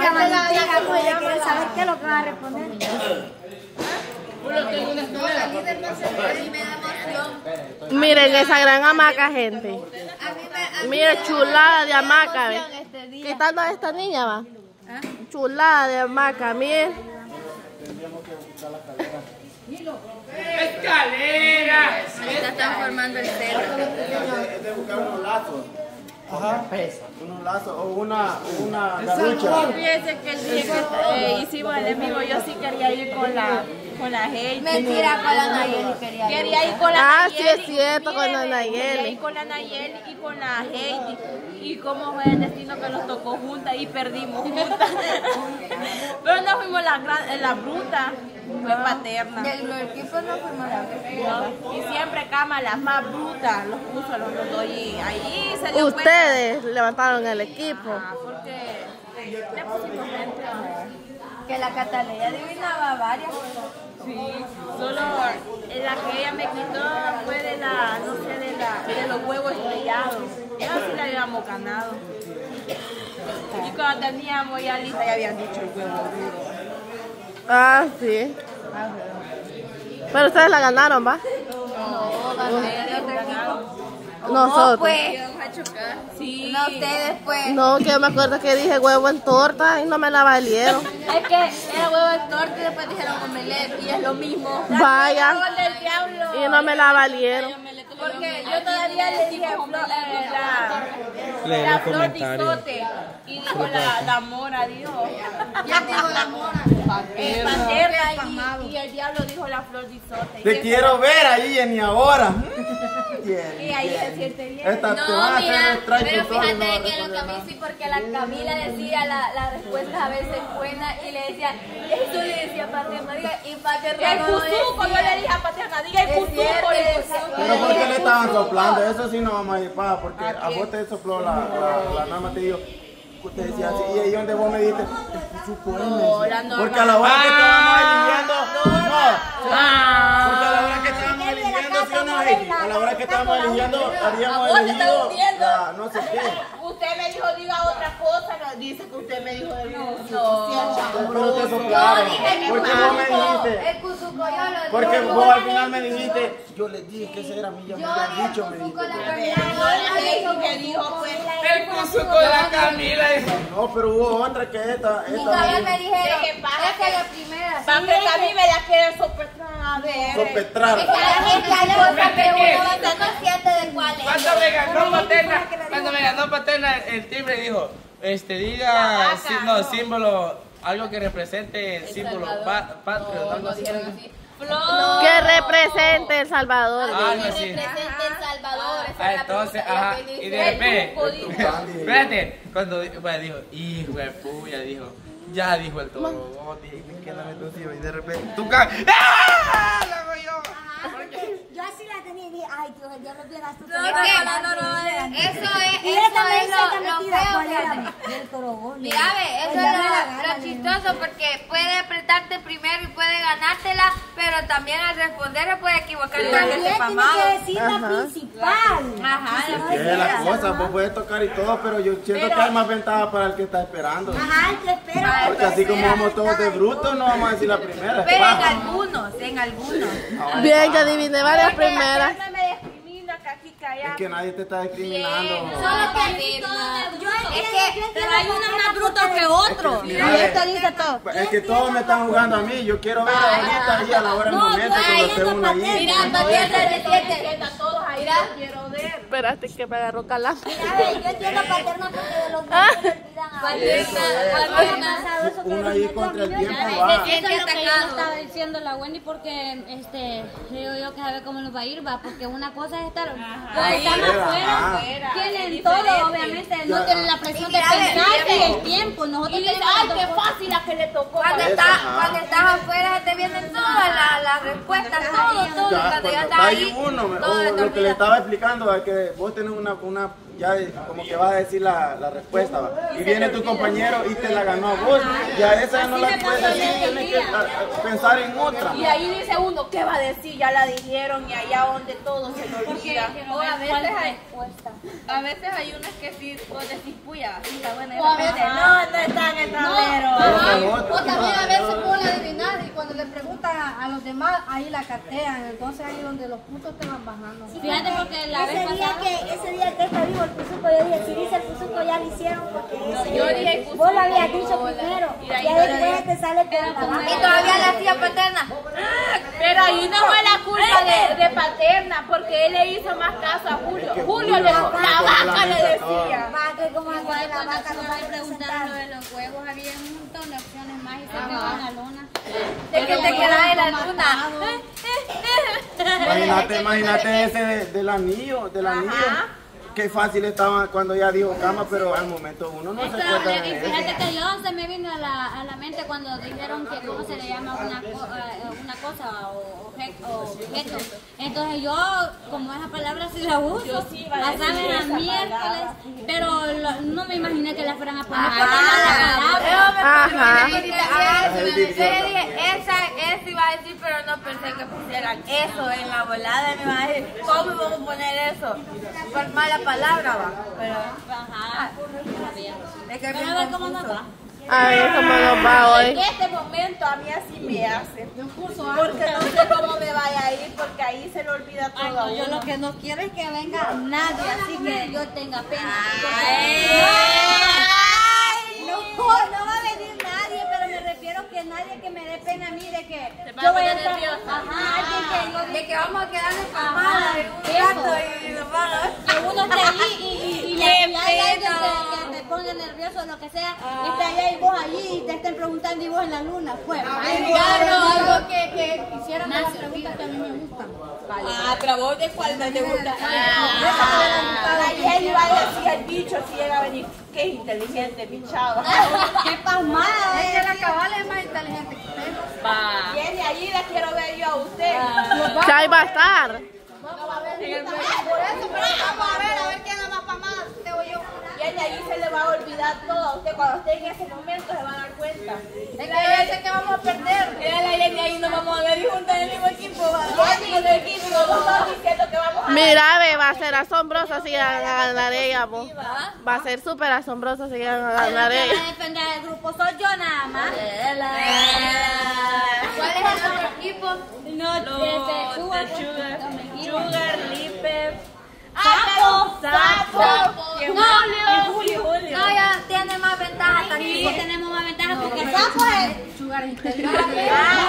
la manita, pues ella quiere saber qué es lo que va a responder. Miren esa gran hamaca, gente. Miren, chulada de hamaca. ¿Ves? ¿Qué tanto esta niña va? Chulada de hamaca, miren. ¡Escalera! Ya están formando el cerro. Es de buscar unos lazos. Ajá. Unos lazos o una garrucha. Fíjense que el día que hicimos el en vivo, yo sí quería ir con la Heidi. Mentira, con la Nayeli Quería ir con la Nayeli. Sí es cierto, con la Quería Nayeli. ir con la Nayeli y con la Heidi. Y cómo fue el destino que nos tocó juntas y perdimos juntas. Pero no fuimos la bruta, fue paterna. Del equipo no fuimos la ¿No? Y siempre Cama, las más brutas, los puso a los dos y ahí se dio cuenta. Ustedes levantaron el equipo. Porque le pusimos gente. que la Catalina adivinaba varias. Sí, solo la que ella me quitó fue de la, no sé, de los huevos estrellados. Esa sí la habíamos ganado. Y cuando teníamos ya lista ya habían dicho el huevo duro. Ah, sí. Pero ustedes la ganaron, ¿va? No, gané el otro equipo. Nosotros. Pues. Sí. No, ustedes pues. No, que yo me acuerdo que dije huevo en torta y no me la valieron. Es que era huevo de torta y después dijeron omelette y es lo mismo. Vaya. Del diablo. Y no me la valieron. Porque yo todavía le dije la flor de isote y dijo la mora, dijo. ¿Quién dijo la mora? Paterna y el diablo dijo la flor de isote. Te quiero ver ahí en mi ahora. Y ahí se siente bien. Esta te No, va a hacer mira, el strike pero y todo, fíjate no va a que lo que a responder mí nada. sí, porque la Camila decía las respuestas a veces buenas y le decía, eso le decía Paterna, diga, y Paterna El no cuzuco, yo le dije a Paterna, diga el cuzuco. Pero ¿por qué le estaban soplando? Eso sí no vamos a ir para, porque a vos te sopló la norma, te dijo, usted decía así, y ahí donde vos me dijiste, porque a la hora que estábamos eligiendo, porque a la hora que estábamos eligiendo, ¿sí o no, Heidi? A la hora que estábamos eligiendo, habíamos elegido la no sé qué. Usted me dijo, diga otra cosa, no dice que usted me dijo del Pero te soplaron, porque vos me dijiste. El cuzuco yo lo Porque vos al final me dijiste, yo les dije que ese era mi, ya me habían dicho, me dijiste. El cuzuco de la Camila. No, pero hubo otra que esta Y todavía me dijeron, ¿Qué pasa? es que la primera. Para que a mí me la quieren sopetrar, a ver. sopetrar. Es que la gente hay cosas que uno no está consciente de cuál es. Cuando me ganó Paterna el timbre dijo, diga símbolo, algo que represente el símbolo patrio, algo así. Flor. Que represente El Salvador. Algo así. Representa El Salvador. Esa es la Entonces, pregunta, ajá, la feliz. y de repente, espérate, cuando dijo, hijo de puya, dijo, ya dijo el toro, que la meto encima, y de repente, tú caes, ¡ah! La hago yo. Yo así la tenía y dije, ay Dios, el diablo viera su Eso es lo feo. del torogón. Mira, ve, eso es lo chistoso porque puede apretarte primero y puede ganártela, pero también al responder se puede equivocar. También tiene que decir la principal. Ajá, Es la cosa, vos puedes tocar y todo, pero yo siento que hay más ventaja para el que está esperando. Ajá, el que espera. Porque así como vamos todos de brutos, no vamos a decir la primera. pero Paja. en algunos. Bien, yo adiviné varias primeras. No me discrimina, que aquí Es callamos. que nadie te está discriminando. Solo que Pero hay uno más bruto que otro. Mira, dice todo. es que todos me están jugando a mí. Yo quiero ver ahorita y a la hora del momento cuando esté uno allí. mira, Paterna reciente. Todos ahí los quiero ver. Espérate que me agarró calambre. Yo entiendo Paterna porque de los niños se olvidan ahora. Uno ahí contra el tiempo Se va. siente Eso es lo que yo le atacado. estaba diciendo la Wendy porque digo yo que sabe cómo nos va a ir, va, porque una cosa es estar Ahí. afuera, tienen todo, obviamente, no tienen la presión de pensar y el tiempo, nosotros Y dice, tenemos ay, las qué dos cosas. fácil la que le tocó. Cuando estás afuera te vienen todas las respuestas, todo. Ya, Cuando ya cuando estás está ahí ahí, uno, todo o te lo que le olvida. estaba explicando es que vos tenés una ya como que vas a decir la respuesta, ¿va? Y viene tu compañero y te la ganó a vos, ya esa no la puedes decir, tienes que pensar en otra. Y ahí dice uno, ¿qué va a decir? Ya la dijeron y allá donde todo se le olvida. O a A veces hay unas que sí, vos decís, puya, sí está buena. O a veces no está en el tablero. otra. O también a veces pueden adivinar y cuando le preguntan a los demás, ahí la catean. Entonces ahí donde los puntos te van bajando. Fíjate porque la vez pasada... Ese día que está vivo el Puzuco, yo dije, si dice el Puzuco ya lo hicieron porque Yo dije el vos lo habías Puzuco, dicho primero. y Y ahí ahí después te sale por la Y todavía la tía paterna. Pero ahí no fue la culpa de Paterna, porque él le hizo más caso a Julio. Julio le la vaca le decía. Como Igual la cuando vaca no va a preguntaron lo presentar. de los huevos, había un montón de opciones más y se quedó en la luna. De que te quedas en la luna. Imagínate ese del anillo. Qué fácil estaba cuando ya dijo cama, pero al momento uno no se acuerda de eso. Fíjate que yo se me vino a la mente cuando dijeron que cómo se le llama una cosa o objeto. Entonces yo, como esa palabra sí la uso, la saben a miércoles, pero no me imaginé que la fueran a poner por la palabra. Esa iba a decir, pero no pensé que pusieran eso en la volada. Me iba a decir, ¿cómo íbamos a poner eso? Por mala palabra, va. Pero, es que Pero a ver cómo nos va. A ver cómo nos va hoy. En este momento a mí así me hace. Porque no sé cómo me vaya a ir, porque ahí se le olvida todo a Yo uno. lo que no quiero es que venga nadie, así que Yo tenga pena. no va a venir nadie, pero me refiero que nadie que me dé pena a mí de que yo voy a estar, de que vamos a quedar empalmadas en un rato y nos van a... Que uno esté ahí y hay alguien que te ponga nervioso o lo que sea, y esté allá y vos allí y te estén preguntando y vos en la luna. Pues, algo que hicieran las preguntas que a mí me gustan. Pero vos de cuál no te gusta. Ayer iba a decir el bicho si llega a venir. Qué inteligente, mi chava. Qué pasmada, es que la cabal es más inteligente que usted. Viene allí, la quiero ver yo a usted. Chay va a estar. Por eso, pero vamos a ver quién es la más pasmada, usted o yo. Viene allí, se le va a olvidar todo a usted. Cuando esté en ese momento se va a dar cuenta. Es que yo sé que vamos a perder. Mira la Jenny, ahí nos vamos a ver juntas en el mismo equipo. Jenny, en el equipo, nos estamos diciendo que vamos a... Mira, ve, va a ser asombroso si van a ganar ella, po. Va a ser súper asombroso si van a ganar que ella. va a defender el grupo soy yo nada más. ¿Cuál es el otro equipo? Sugar, Lipe, Sapo. Julio. No, ya tiene más ventaja Sí, también. tenemos más ventaja porque Sapo es Sugar inteligente.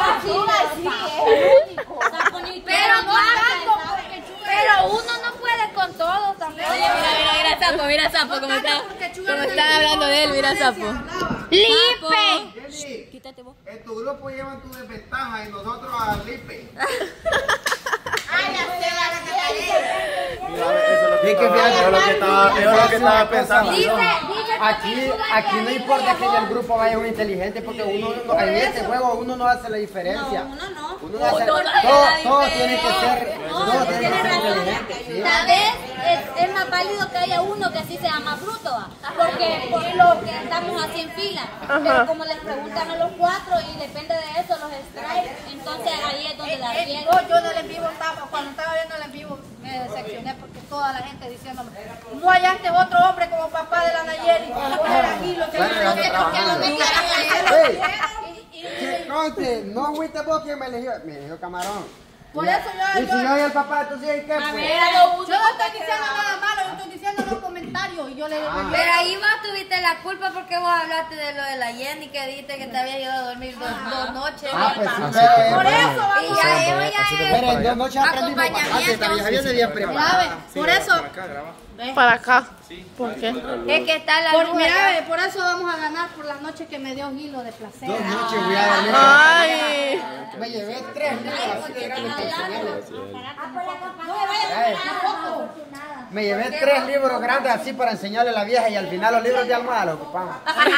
Sapo ni Pero no tanto, pero uno no puede con todo también. Mira Sapo, como están hablando de él, mira Sapo. Lipe. Quítate vos. En tu grupo llevan tu desventaja y nosotros a Lipe. Eso es lo que estaba pensando. Aquí no importa que en el grupo vaya un inteligente porque uno en este juego uno no hace la diferencia. Uno no hace, todos tienen que ser inteligentes. ¿Sí? Tal vez es más válido que haya uno que así sea más bruto, ¿va? Porque por lo que estamos así en fila. Pero como les preguntan a los cuatro y depende de eso los strikes, entonces ahí es donde la riega. Yo en el en vivo cuando estaba viendo el en vivo me decepcioné porque toda la gente diciéndome, no hallaste otro hombre como papá de la Nayeli, vos eras Gilo, que Que conste, no fuiste vos quien me eligió Camarón. por eso Y si yo y el papá, entonces ¿qué fue? yo no estoy diciendo nada malo, yo estoy diciendo los comentarios y yo le digo, Pero ahí vos tuviste la culpa porque vos hablaste de lo de la Jenny que dijiste que te había ido a dormir dos noches. Pues sí, por eso Y ya eso ya pero en 2 es noches aprendimos bastante, acompañamiento. viene bien preparada. ¿sabes? Por eso, Para acá. ¿Por qué? Es que está la luz. mira, por eso vamos a ganar por las noches que me dio Gilo de placer. 2 noches voy a dormir. Ay. Me llevé 3 libros así de grandes para enseñarles. Me llevé 3 libros grandes así para enseñarle a la vieja y al final los libros de almohada los ocupamos.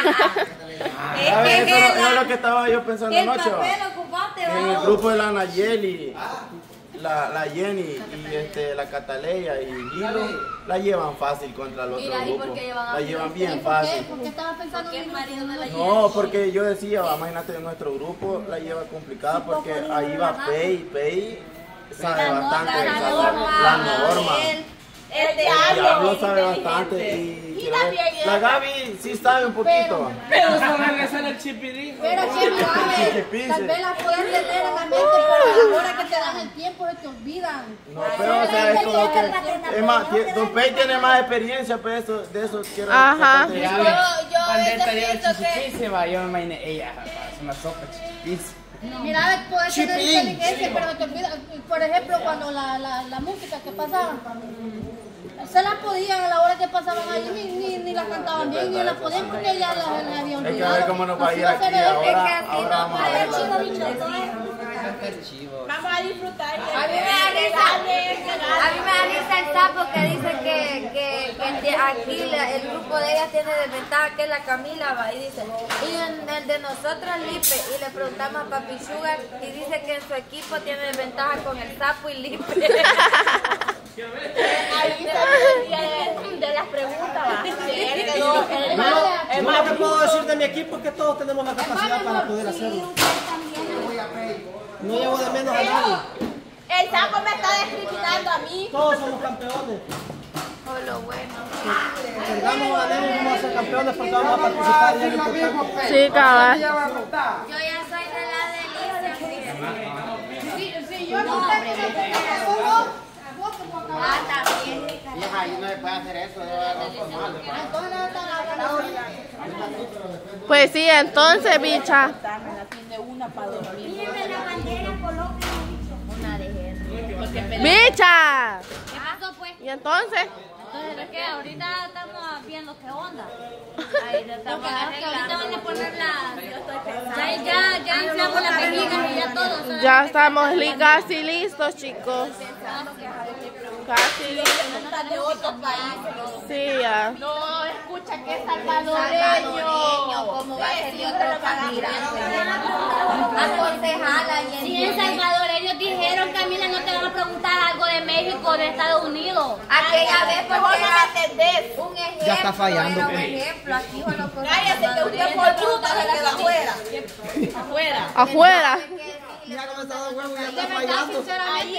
Eso es lo que estaba yo pensando anoche. En el grupo de la Nayeli, la Jenny y la Cataleya y Gilo la llevan fácil contra el otro grupo. La llevan bien fácil. ¿Por qué estaba pensando en el marido de la No, porque yo decía, imagínate, nuestro grupo la lleva complicada porque ahí va Pei sabe bastante de la norma. El Diablo sabe bastante y la Gaby sí sabe un poquito. Pero eso regresa en el chipilín. Pero Chipilín, tal vez la puedes tener en la mente, pero a la hora que te dan el tiempo se te olvidan. No, pero o sea, es como que... Es más, Don Pei tiene más experiencia, pues de eso quiero... Ajá. Yo pienso que... Yo me imaginé, ella hace una sopa chiquis. Mira, puedes tener inteligencia, pero te olvidas. Por ejemplo, cuando la música que pasaba, se la podían a la hora que pasaban allí, ni la cantaban bien, ni la podían porque ya la habían olvidado. Hay que ver cómo nos va a ir aquí ahora vamos a ver. Vamos a disfrutar. A mí me da risa el sapo que dice que aquí el grupo de ellas tiene desventaja, que es la Camila, va, y dice, y en el de nosotros Lipe, y le preguntamos a Papi Sugar, y dice que en su equipo tiene desventaja con el sapo y Lipe. Ahí de las preguntas, va. Lo que puedo decir de mi equipo es que todos tenemos la capacidad para poder hacerlo. No llevo de menos a nadie. El sapo me está discriminando a mí. Todos somos campeones. Por lo bueno. Perdamos o ganemos, vamos a ser campeones porque vamos a participar. Y es importante. Sí, cabal. Yo ya soy de la delicia. Si yo no tengo también. Hija, ahí no se puede hacer eso, Pues sí, entonces, bicha. Mírenme la bandera Colombia. Una de Henry. ¡Bicha! ¿Qué pasó pues? ¿Y entonces? Entonces, ¿de qué? Ahorita estamos viendo qué onda. Ahí ya estamos Ahorita van a poner ya inflamos la vejiga y ya todo. ¿sabes? Ya estamos casi listos, chicos. Casi listos. de otros países. Sí, ya. No, escucha que es salvadoreño. ¿Cómo va a ser de otro país? Aconsejala y Si en Salvador ellos dijeron, Camila, no te van a preguntar algo de México o de Estados Unidos. Aquella vez, porque no me entendés. Un ejemplo. Ya está fallando. Era un ejemplo. Aquí fue lo que... Cállate que usted por bruta se queda afuera. Afuera. Ya como está de huevo, ya está fallando. Sinceramente,